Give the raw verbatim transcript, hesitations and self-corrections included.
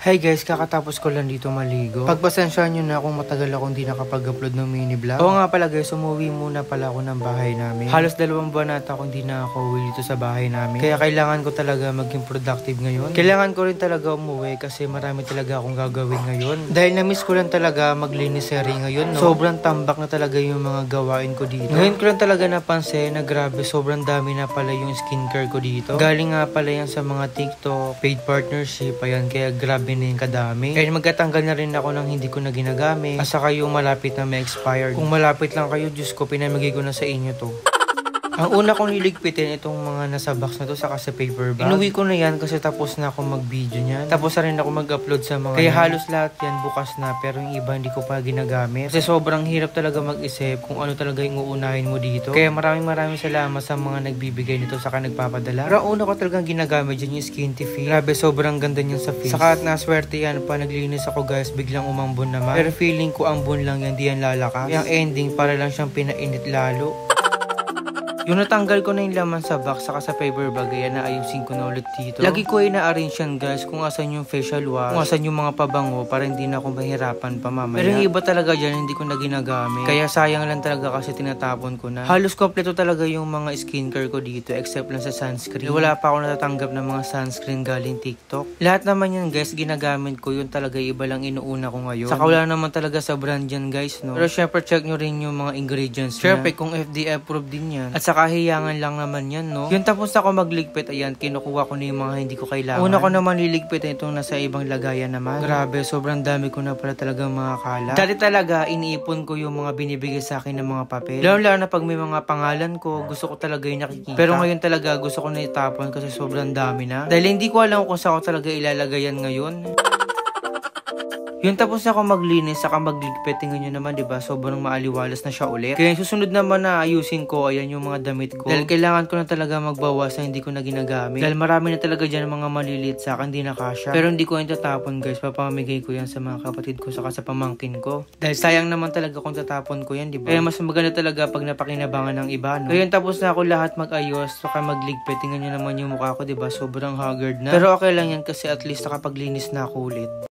Hi guys, kakatapos ko lang dito maligo. Pagpasensyahan nyo na kung matagal akong di nakapag-upload ng mini vlog. Oo nga pala guys, umuwi muna pala ako ng bahay namin. Halos dalawang buwan nata akong di na ako uwi dito sa bahay namin. Kaya kailangan ko talaga maging productive ngayon. Kailangan ko rin talaga umuwi kasi marami talaga akong gagawin ngayon. Dahil na-miss ko lang talaga maglinis seri ngayon, no? Sobrang tambak na talaga yung mga gawain ko dito. Ngayon ko lang talaga napansin na grabe, sobrang dami na pala yung skincare ko dito. Galing nga pala yan sa mga TikTok, paid partnership, ayan, kaya grabe na yung kadami. Kaya magkatanggal na rin ako ng hindi ko na ginagamit. Asa kayo malapit na may expired. Kung malapit lang kayo, Diyos ko, pinamigay ko na sa inyo to. Ang una kong liligpitin itong mga nasa box na to saka sa paper bag. Inuwi ko na yan kasi tapos na ako mag-video niyan. Tapos na rin ako mag-upload sa mga kaya yan. Halos lahat yan bukas na pero yung iba hindi ko pa ginagamit. Kasi sobrang hirap talaga mag-isip kung ano talaga yung uunahin mo dito. Kaya maraming maraming salamat sa mga nagbibigay nito saka nagpapadala. Pero ang una ko talagang ginagamit dyan yung Skin Tiffy. Grabe, sobrang ganda niyan sa face. Saka at naswerte yan pa naglinis ako guys, biglang umambon naman. Pero feeling ko ambon lang yan, di yan lalakas. Yung ending para lang siyang pinainit lalo. Yung natanggal ko na yung laman sa box saka sa paper bag, yan na ayusin ko na ulit dito. Lagi ko ay na-arrange yan guys kung asan yung facial wash, kung asan yung mga pabango para hindi na ako mahirapan pa mamaya. Pero yung iba talaga dyan hindi ko na ginagamit. Kaya sayang lang talaga kasi tinatapon ko na. Halos kompleto talaga yung mga skincare ko dito except lang sa sunscreen. Wala pa ako natatanggap ng mga sunscreen galing TikTok. Lahat naman yan guys ginagamit ko, yun talaga iba lang inuuna ko ngayon. Saka wala naman talaga sa brand yan guys, no? Pero syempre check nyo rin yung mga ingredients niya. Syempre kung F D A approved din yan. At saka kahiyangan lang naman yan, no? Yung tapos ako magligpit, ayan, kinukuha ko na yung mga hindi ko kailangan. Una ko naman liligpit itong nasa ibang lagayan naman. Grabe, sobrang dami ko na pala talagang mga kalat. Dati talaga, iniipon ko yung mga binibigay sa akin ng mga papel. Lalo-lalo na pag may mga pangalan ko, gusto ko talaga yung nakikita. Pero ngayon talaga, gusto ko na itapon kasi sobrang dami na. Dahil hindi ko alam kung saan ko talaga ilalagay yan ngayon. Yung tapos na ako maglinis, saka magligpit, tingnan nyo naman, diba? Sobrang maaliwalas na siya ulit. Kaya susunod naman na ayusin ko, ayan yung mga damit ko. Dahil kailangan ko na talaga magbawas na hindi ko na ginagamit. Dahil marami na talaga dyan mga maliliit sa akin, hindi na kasya. Pero hindi ko yung tatapon guys, papamigay ko yan sa mga kapatid ko, saka sa pamangkin ko. Dahil sayang naman talaga kung tatapon ko yan, diba? Kaya mas maganda talaga pag napakinabangan ng iba, no? Kaya yung tapos na ako lahat mag-ayos, saka magligpit, tingnan nyo naman yung mukha ko, diba? Sobrang haggard na. Pero okay lang yan kasi at least nakapaglinis na ako ulit.